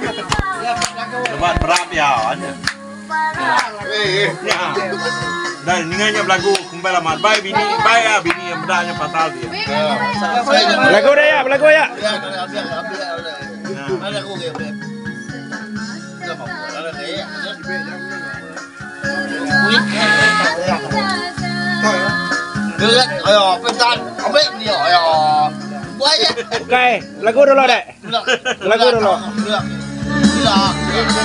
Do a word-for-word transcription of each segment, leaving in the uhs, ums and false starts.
Lebat berap ya aja. Ya. Dan ningannya belagu kembali mat bay bini bay ya bini yang bedanya fatal dia. Belagu dah ya, belagu ya. Ada aku kayak belagu. Enggak mau. Ada kayak. Được, ayo, pesan, ambil dia, ayo. Buat je. Okey, lagu dulu dek. Lagu dulu. Được. Tidak.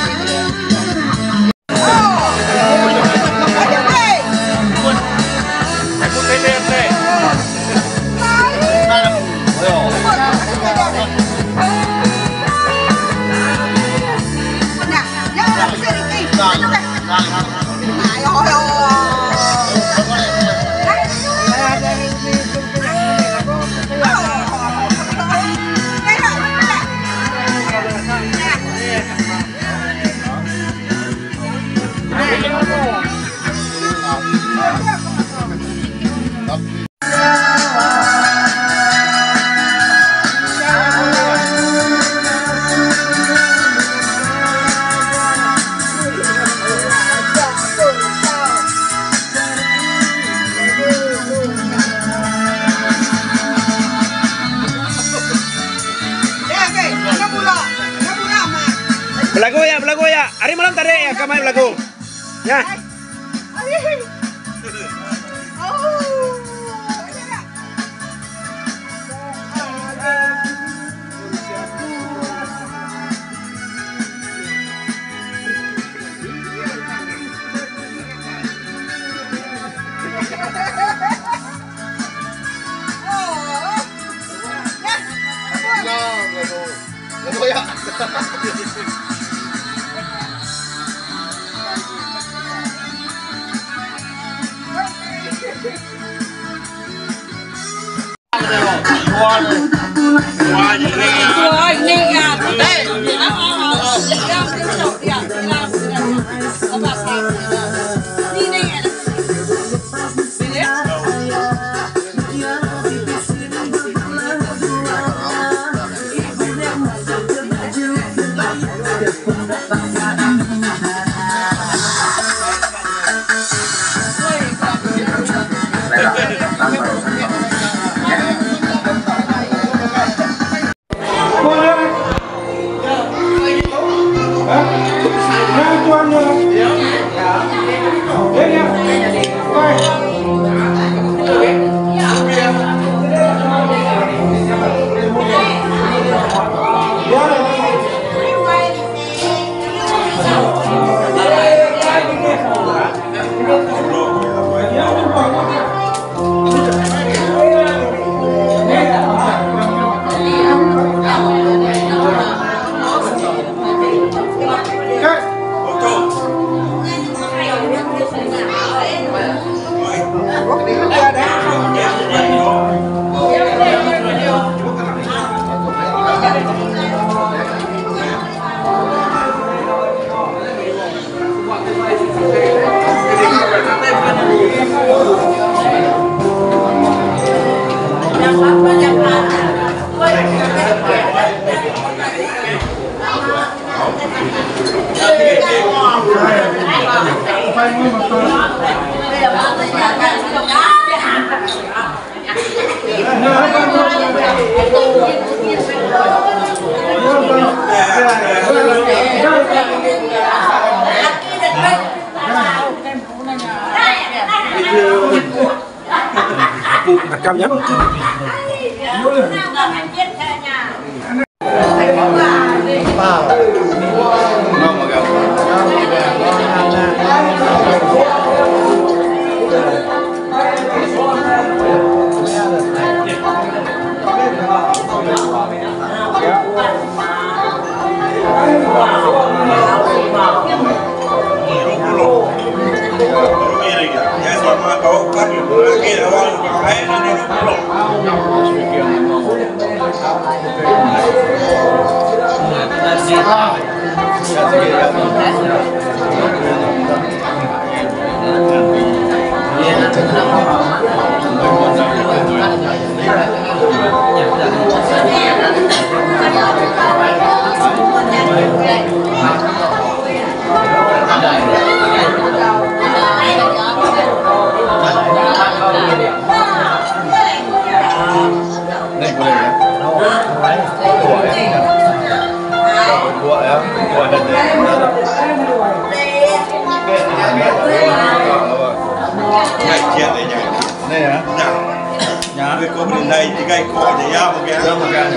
Aku tender deh. Ayo. Nah, jangan sedikit. Nah, ayo, ayo. Belagu ya, belagu ya. Hari malam tadi ya kami belagu. Ya. Rekam ya. Yeah. ekor naik tiga ekor aja ya mungkin. Ya mungkin.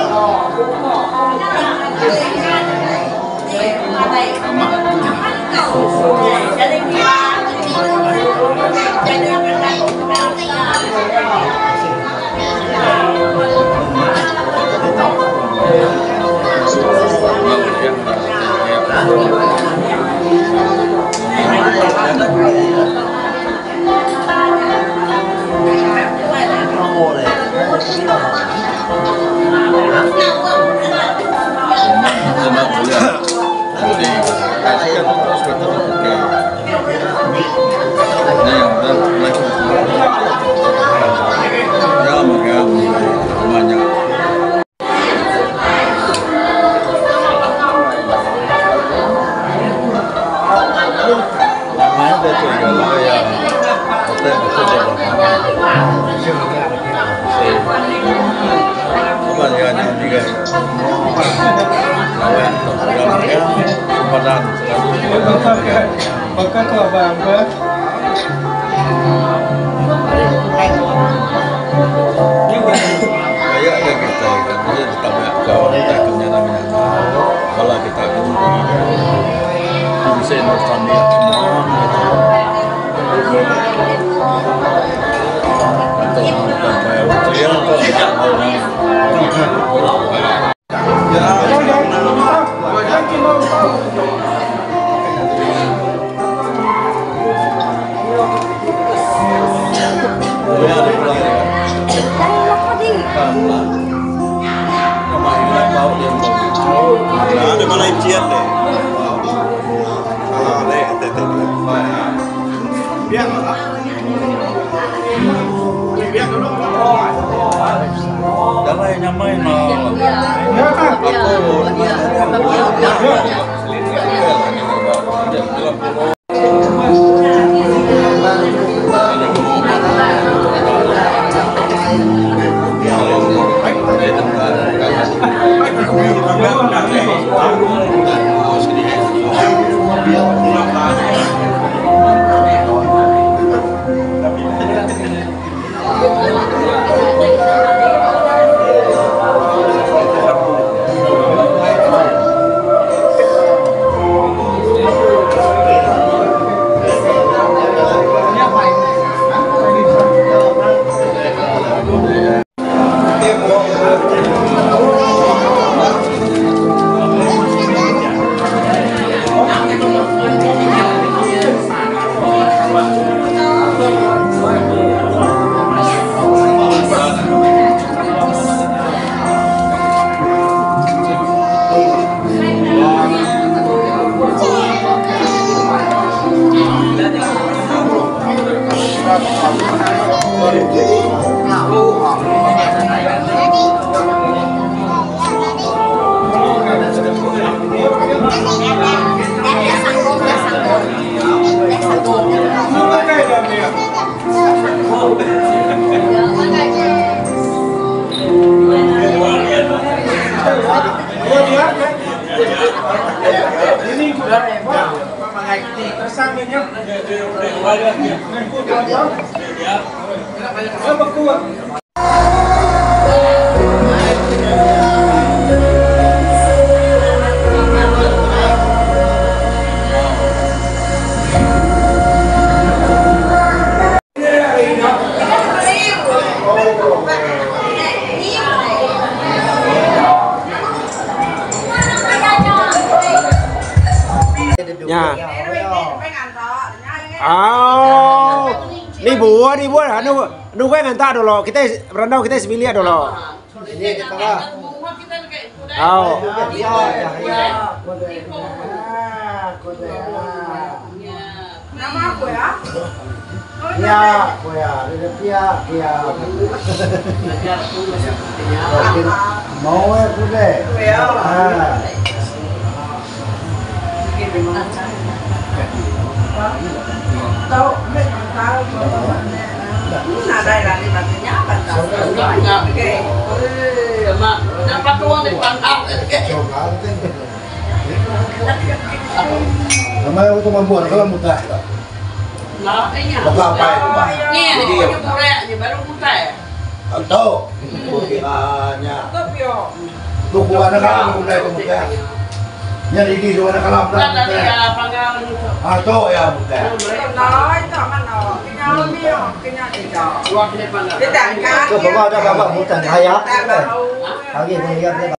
Apakah kau bangga? Kayak ada kita kan, dia tetap kau kita punya namanya. Kalau kita bisa investasi semua. Atau kita bayar hotel atau tidak orang. Ada mana ijian deh. Kalau ada tete dia. Biar lah. Biar dulu. Jangan yang nyamain lah. Nha. Oh, ni buah ni buah. Anu, anu kau ngantar dulu. Kita berandau kita sembilan dulu. Ini kita lah. Oh. Nama aku ya? Ya, ya, dia dia. Mau aku deh. Ya. Tahu, tahu. Nah, đây là đi bằng nhá, bằng tàu. Oke. Eh, mak, kenapa tuang di pantau? Namanya aku cuma buat kalau mudah. Nah, ini. Bapak apa? Ini, ini murah, ini baru mudah. Atau kiranya Topio. tunggu anak kalam mulai kemudian yang ini dua anak kalam atau ya bukan Nói cho mà nó cái nhau miêu cái nhau thì trò. Cái đàn cá. Bapak ada bapak hutan hayat. Đàn bà hầu. Lagi punya